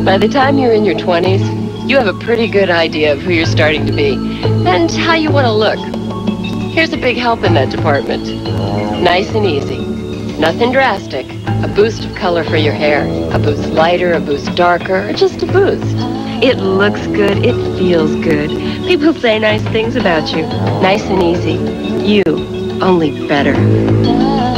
By the time you're in your 20s, you have a pretty good idea of who you're starting to be and how you want to look. Here's a big help in that department. Nice and easy. Nothing drastic. A boost of color for your hair. A boost lighter, a boost darker, or just a boost. It looks good. It feels good. People say nice things about you. Nice and easy. You, only better.